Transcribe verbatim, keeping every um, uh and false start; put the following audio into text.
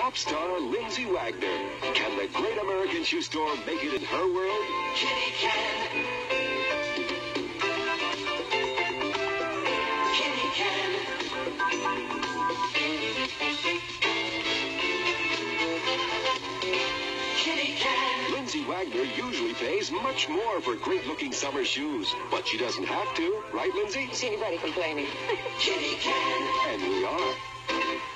pop star Lindsay Wagner. Can the great American shoe store make it in her world? Kinney can. Kinney can. Kinney can. Lindsay Wagner usually pays much more for great-looking summer shoes, but she doesn't have to, right, Lindsay? See anybody complaining? Kinney can. And we are.